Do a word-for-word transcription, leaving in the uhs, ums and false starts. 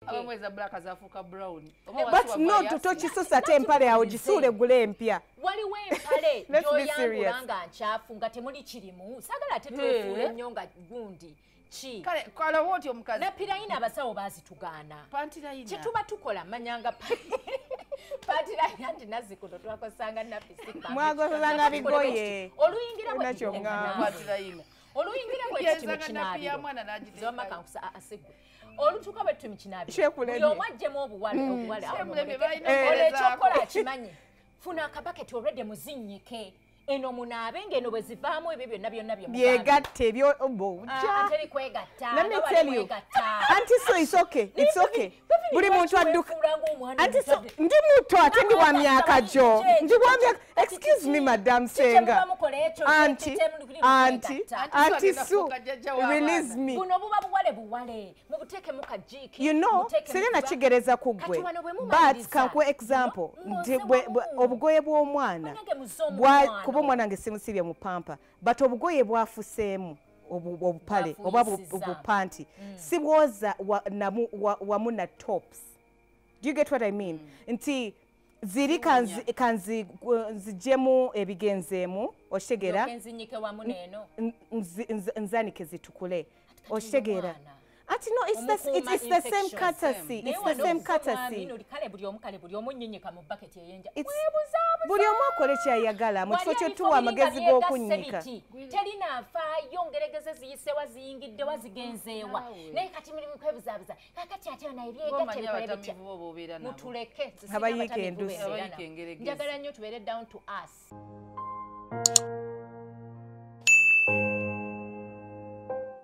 abamweza black azafuka brown. But no TheJunctionShow tempale yawo gisule gule empya. Waliwo empale joyangulanga nchafu nga temuli kirimu. Sagala tetwefuule nnyo nga gundi. Chi. Kale kwala woti omukazi. Na pirayina abasawo bazitugana. Pantirayina. Kituba tukola manyanga pantirayina ndi nazikuno twakosanga napisika. Mwagozanga bigoye. Oluyingira bwe pantirayina. Oluyingira bwe timu kinabi. Zoma kankusa asegwe. Olutuka bwe timu kinabi. Yo mwajjemu obuwale obuwale. Ole chokola kimanye. Funa akabaketi already muzinnyike. Eno munabe ngeno bwe zivaamu ebyo byonna byonna byo byegatte byo obo ateri kwegatta. Let me tell you auntie, so it's okay, it's okay. Buli muntu adduka auntie, so ndi muto ate ndi wa myaka jo ndi wa myaka. Excuse me madam Senga auntie auntie auntie Su release me. Buno buba buwale buwale mubuteke mukajiki. You know Serena kigereza kugwe but kankwe example ndi obugoye bw'omwana bwa kuba omwana nge simusibye mu pampa but obugoye bwafuseemu obupale oba obupanti si bwoza wamu na tops. Do you get what I mean? Nti ziri kanzi nzijemu ebigenzeemu oshegera nzanike zitukule oshegera. Ati no, it's the it's, it's the same courtesy. It's the same courtesy. It's buli omu akole kyayagala mu kifo kyetuwa amagezi g'okunnyika. Terina afaayo ngeregeze ziyise waziyingidde wazigenzeewa. Naye kati mulimu kwebuzaabuza. Kakati ate nayebyega mutuleke. Abayiike enduzi. Njagala nnyo tubeere down to us.